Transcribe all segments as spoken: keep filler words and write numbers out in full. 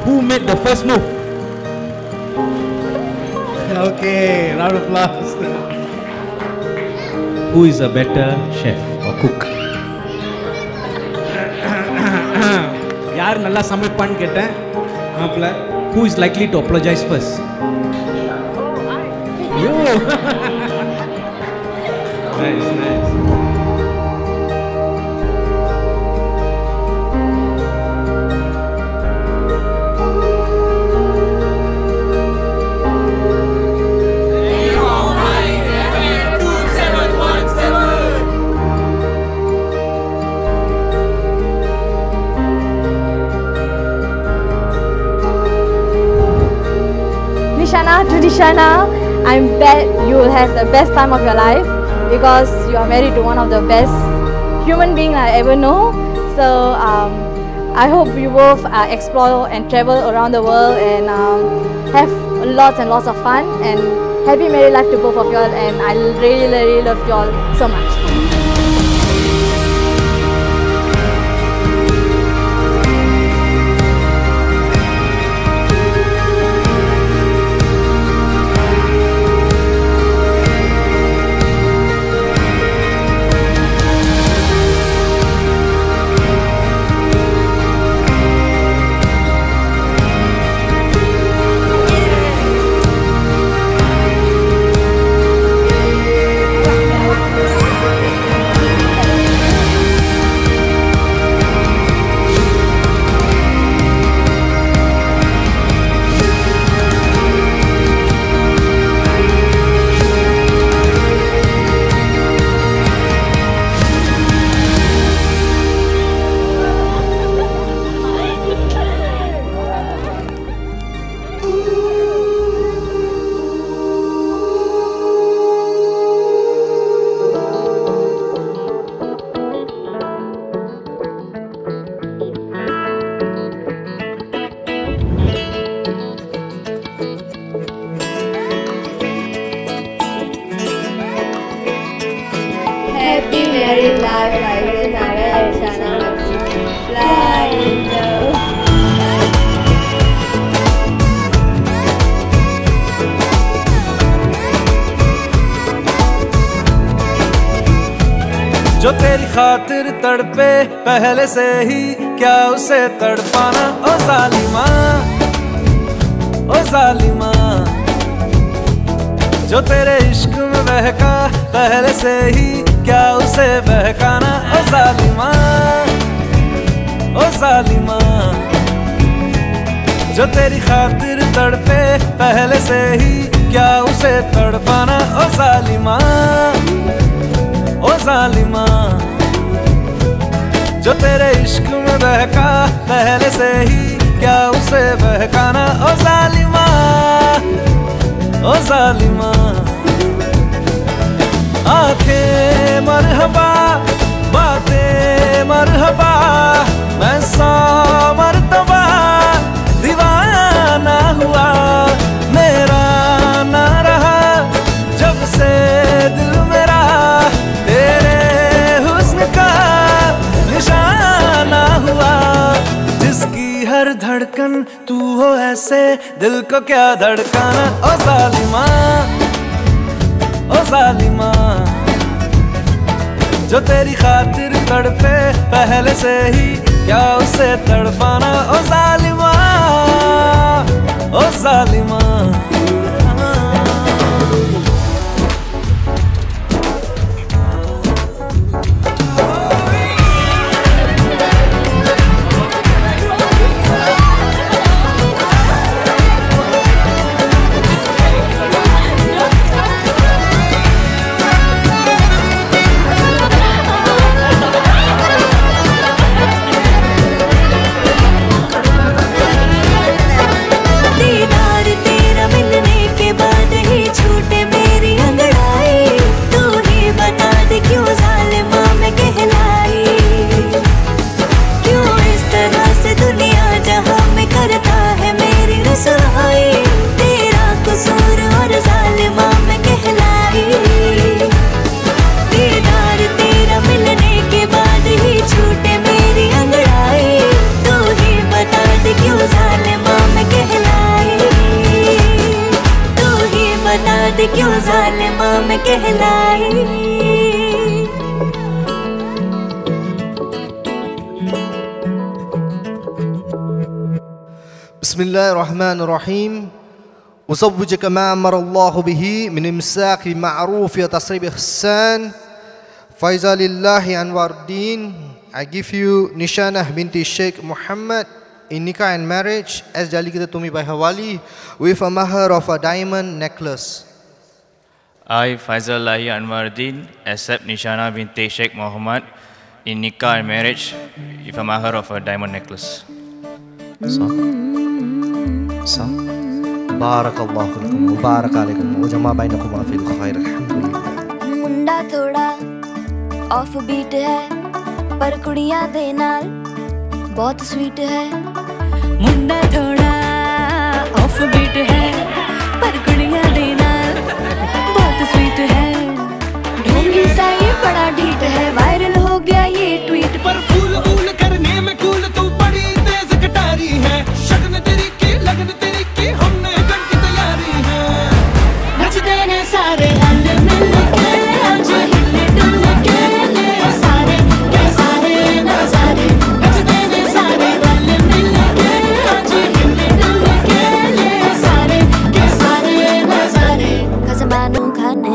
who made the first move? Okay, round of applause. Who is a better chef or cook? யார் நல்லா சமைப்பான்னு கேட்டேன். மாப்ள, who is likely to apologize first? Yo. Nice, nice. Nishana, to Nishana, I bet you will have the best time of your life because you are married to one of the best human beings I ever know. So um, I hope you both uh, explore and travel around the world and um, have lots and lots of fun, and happy married life to both of you all, and I really really love you all so much. Happy married life, Captain Faizal and Nishana. Fly in love. जो तेरी खातिर तड़पे पहले से ही क्या उसे तड़पाना। ओ जालिमा, ओ जालिमा, जो तेरे इश्क में बहका पहले से ही क्या उसे बहकाना। ओ जालिमा, ओ जालिमा, जो तेरी खातिर तड़पे पहले से ही क्या उसे तड़पाना। ओ जालिमा, ओ जालिमा, जो तेरे इश्क में बहका पहले से ही क्या उसे बहकाना। ओ जालिमा, ओ जालिमा, आंखें मरहबा बातें मरहबा, मैं सौ मर्तबा दीवाना हुआ। मेरा ना रहा जब से दिल मेरा तेरे हुस्न का निशाना हुआ। जिसकी हर धड़कन तू हो ऐसे दिल को क्या धड़काना। ओ जालिमा, ओ जालिमा, जो तेरी खातिर तड़पे पहले से ही क्या उसे तड़पाना। ओ जालिमा, ओ जालिमा। गलती क्यों जालिमा में कहलाई। बिस्मिल्लाहिर्रहमानिर्रहीम। उज़व्विजुक मा अमरल्लाहु बिही मिन इमसाक बिमअरूफ व तसरीब बिइहसान। Faizalillahi Anwaruddin, I give you Nishana binti Sheikh Muhammad in Nikkah and marriage as delegated to me by Hawali with a mahar of a diamond necklace. I, Faizalillahi Anwaruddin, accept Nishana binti Sheikh Muhammad in Nikkah and marriage with a mahar of a diamond necklace. So, so, Barakallahu lakum, Mubarak alaikum, wa jama bainakuma fil khair, alhamdulillah. मुंडा थोड़ा off beat है पर कुड़ियां दे नाल बहुत sweet है। मुंडा थोड़ा off beat है पर कुड़ियां दे नाल बहुत स्वीट है। ढोंगी सा ये बड़ा ढीठ है, वायरल हो गया ये ट्वीट पर। फूल फूल करने में कूल तू बड़ी तेज कटारी है। शगन तेरी की लगन तेरी की हमने कर की तैयारी है। नचते ने सारे रल मिल के आज हिले डुल के ले सारे के सारे नजारे। नचते ने सारे रल मिल के आज हिले डुल के ले सारे के सारे नजारे। खजमानू खाने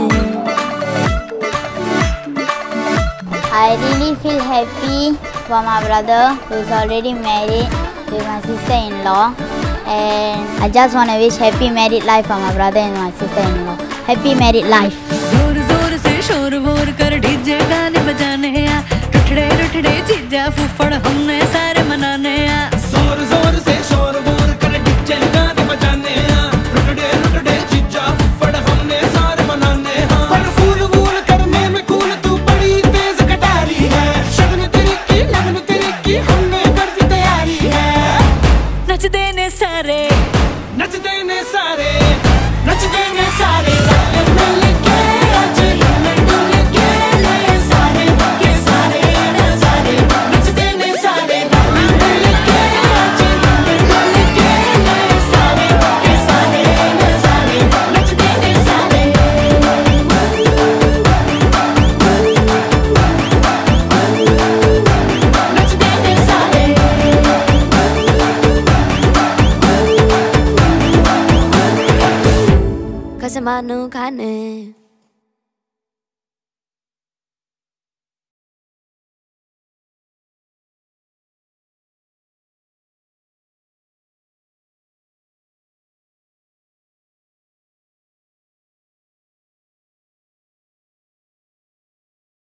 I really feel happy for my brother who is already married with my sister-in-law, and I just want to wish happy married life for my brother and my sister-in-law. Happy married life. जोर जोर से शोर वोर कर DJ गाने बजाने आ, रुठड़े रुठड़े जीजा फूफड़ हमने सारे मनाने आ। जोर जोर से शोर वोर कर डीजे गाने बजाने आ, रुकड़े रुकड़े जीजा फुफड़ हमने सारे मनाने आ। पर फूल फूल करने में कूल तू बड़ी तेज कटारी है। शगन तेरी की लगन तेरी की हमने कर दी तैयारी है। नचते ने सारे नचते ने सारे नचते ने सारे रल मिल के आज हिले डुल के ले सारे के सारे नजारे। नचते ने सारे रल मिल के आज हिले डुल के ले सारे के सारे नजारे। नचते ने सारे नचते ने सारे खजमानू खाने।